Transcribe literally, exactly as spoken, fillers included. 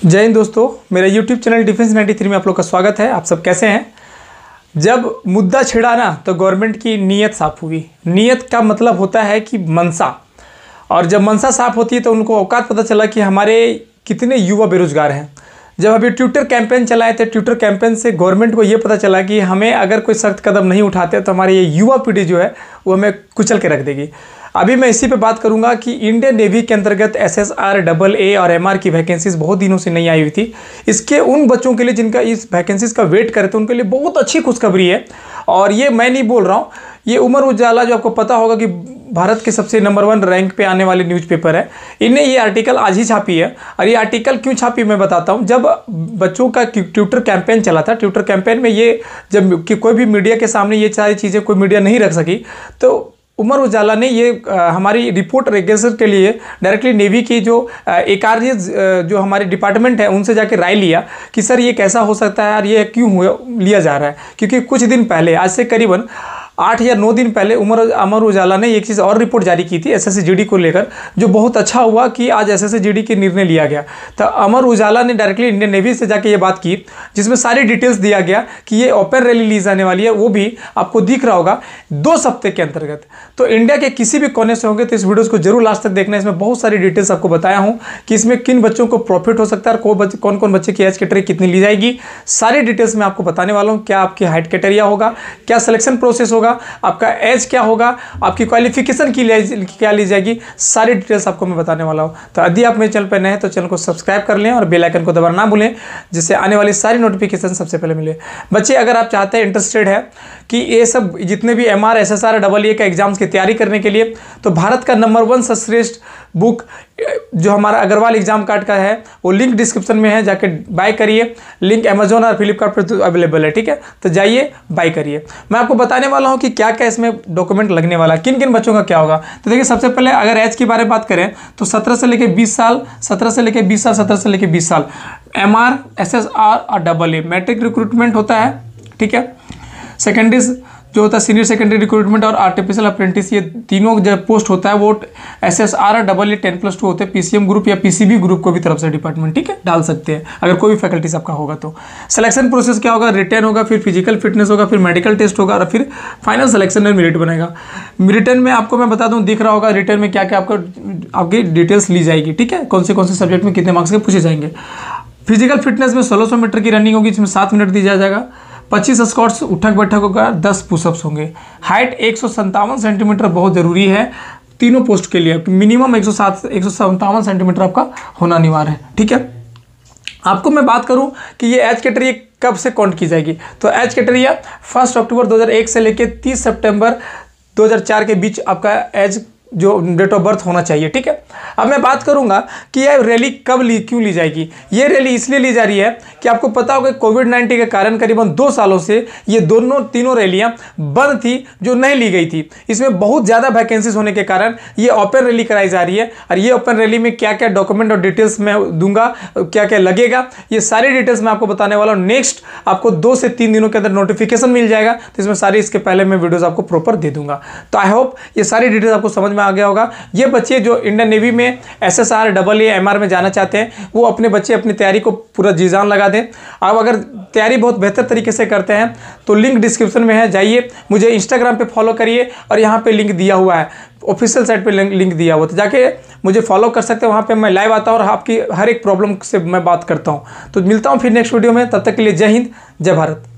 जय हिंद दोस्तों, मेरा YouTube channel defence ninety three में आप लोग का स्वागत है। आप सब कैसे हैं? जब मुद्दा छिड़ा ना तो गवर्नमेंट की नीयत साफ हुई। नीयत का मतलब होता है कि मनसा, और जब मनसा साफ होती है तो उनको औकात पता चला कि हमारे कितने युवा बेरोजगार हैं। जब अभी ट्विटर कैंपेन चलाए थे, ट्विटर कैंपेन से गवर्नमेंट को ये पता चला कि हमें अगर कोई सख्त कदम नहीं उठाते तो हमारी ये युवा पीढ़ी जो है वो हमें कुचल के रख देगी। अभी मैं इसी पे बात करूंगा कि इंडियन नेवी के अंतर्गत S S R, double A और एम आर की वैकेंसीज बहुत दिनों से नहीं आई हुई थी। इसके उन बच्चों के लिए जिनका इस वैकेंसीज का वेट करे थे उनके लिए बहुत अच्छी खुशखबरी है। और ये मैं नहीं बोल रहा हूँ, ये अमर उजाला जो आपको पता होगा कि भारत के सबसे नंबर वन रैंक पे आने वाले न्यूज़पेपर है, इन्हें ये आर्टिकल आज ही छापी है। और ये आर्टिकल क्यों छापी मैं बताता हूँ। जब बच्चों का ट्विटर कैंपेन चला था, ट्विटर कैंपेन में ये जब कि कोई भी मीडिया के सामने ये सारी चीज़ें कोई मीडिया नहीं रख सकी, तो अमर उजाला ने ये आ, हमारी रिपोर्ट रेगेसर के लिए डायरेक्टली नेवी की जो एक आर जो हमारे डिपार्टमेंट है उनसे जाके राय लिया कि सर ये कैसा हो सकता है और ये क्यों हुआ लिया जा रहा है। क्योंकि कुछ दिन पहले, आज से करीबन आठ या नौ दिन पहले उमर अमर उजाला ने एक चीज़ और रिपोर्ट जारी की थी S S C G D को लेकर, जो बहुत अच्छा हुआ कि आज S S C G D के निर्णय लिया गया। तो अमर उजाला ने डायरेक्टली इंडियन नेवी से जाके ये बात की, जिसमें सारी डिटेल्स दिया गया कि ये ओपन रैली ली जाने वाली है, वो भी आपको दिख रहा होगा दो सप्ताह के अंतर्गत। तो इंडिया के किसी भी कोने से होंगे तो इस वीडियो को जरूर लास्ट तक देखना। इसमें बहुत सारी डिटेल्स आपको बताया हूँ कि इसमें किन बच्चों को प्रॉफिट हो सकता है और कौन कौन बच्चे की एज कैटेगरी कितनी ली जाएगी। सारी डिटेल्स मैं आपको बताने वाला हूँ। क्या आपकी हाइट क्राइटेरिया होगा, क्या सिलेक्शन प्रोसेस होगा, आपका एज क्या होगा, आपकी क्वालिफिकेशन की क्या ली जाएगी, सारी डिटेल्स आपको मैं बताने वाला हूँ। तो यदि आप मेरे चैनल पर नए हैं तो चैनल को सब्सक्राइब कर लें और बेल आइकन को दबाना ना भूलें, जिससे आने वाली सारी नोटिफिकेशन सबसे पहले मिले। बच्चे, अगर आप चाहते हैं, इंटरेस्टेड है कि ये सब जितने भी M R, S S R, double A का एग्जाम्स की तैयारी करने के लिए, तो भारत का नंबर वन सर्वश्रेष्ठ बुक जो हमारा अग्रवाल एग्जाम कार्ड का है वो लिंक डिस्क्रिप्शन में है, जाके बाय करिए। लिंक अमेजोन और फ्लिपकार्ट पर तो अवेलेबल है, ठीक है? तो जाइए बाय करिए। मैं आपको बताने वाला हूँ कि क्या क्या इसमें डॉक्यूमेंट लगने वाला है, किन किन बच्चों का क्या होगा। तो देखिए, सबसे पहले अगर एज की बारे में बात करें तो सत्रह से लेकर बीस साल, सत्रह से लेकर बीस साल, सत्रह से लेकर बीस साल M R, S S R और डबल ए मैट्रिक रिक्रूटमेंट होता है, ठीक है? सेकेंडरी जो होता है सीनियर सेकेंडरी रिक्रूटमेंट और आर्टिफिशियल अप्रेंटिस, ये तीनों जब पोस्ट होता है वो एस एस आर और double A ten plus two होते हैं। पी सी एम ग्रुप या पी सी बी ग्रुप को भी तरफ से डिपार्टमेंट, ठीक है, डाल सकते हैं अगर कोई भी फैकल्टीज आपका होगा। तो सिलेक्शन प्रोसेस क्या होगा? रिटर्न होगा, फिर फिजिकल फिटनेस होगा, फिर मेडिकल टेस्ट होगा और फिर फाइनल सिलेक्शन में मेरिट बनेगा। रिटर्न में आपको मैं बता दूं, दिख रहा होगा रिटर्न में क्या क्या आपको आपकी डिटेल्स ली जाएगी, ठीक है? कौन से कौन से सब्जेक्ट में कितने मार्क्स के पूछे जाएंगे। फिजिकल फिटनेस में सोलह सौ मीटर की रनिंग होगी, जिसमें सात मिनट दिया जाएगा। पच्चीस स्क्वाट्स उठक बैठक होगा, दस पुशअप्स होंगे। हाइट एक सौ संतावन सेंटीमीटर बहुत जरूरी है तीनों पोस्ट के लिए। मिनिमम एक सौ सात एक सौ संतावन सेंटीमीटर आपका होना अनिवार्य है, ठीक है? आपको मैं बात करूं कि ये एज कैटेगरी कब से काउंट की जाएगी, तो एज कैटेगरी फर्स्ट अक्टूबर दो हज़ार एक से लेकर तीस सितंबर दो हज़ार चार के बीच आपका एज जो डेट ऑफ बर्थ होना चाहिए, ठीक है? अब मैं बात करूंगा कि यह रैली कब ली क्यों ली जाएगी। ये रैली इसलिए ली जा रही है कि आपको पता होगा कोविड नाइन्टीन के कारण करीबन दो सालों से ये दोनों तीनों रैलियां बंद थी, जो नहीं ली गई थी। इसमें बहुत ज़्यादा वैकेंसीज होने के कारण ये ओपन रैली कराई जा रही है। और ये ओपन रैली में क्या क्या डॉक्यूमेंट और डिटेल्स मैं दूंगा, क्या क्या लगेगा, ये सारी डिटेल्स मैं आपको बताने वाला हूँ। नेक्स्ट आपको दो से तीन दिनों के अंदर नोटिफिकेशन मिल जाएगा, तो इसमें सारी इसके पहले मैं वीडियोज़ आपको प्रॉपर दे दूंगा। तो आई होप ये सारी डिटेल्स आपको समझ में आ गया होगा। ये बच्चे जो इंडियन नेवी में S S R, double A, M R में जाना चाहते हैं, वो अपने बच्चे अपनी तैयारी को पूरा जी जान लगा दें। अब अगर तैयारी बहुत बेहतर तरीके से करते हैं तो लिंक डिस्क्रिप्शन में है, जाइए मुझे इंस्टाग्राम पे फॉलो करिए और यहाँ पे लिंक दिया हुआ है, ऑफिशियल साइट पे लिंक दिया हुआ, तो जाके मुझे फॉलो कर सकते हैं। वहाँ पे मैं लाइव आता हूँ और आपकी हर एक प्रॉब्लम से मैं बात करता हूँ। तो मिलता हूँ फिर नेक्स्ट वीडियो में, तब तक के लिए जय हिंद, जय भारत।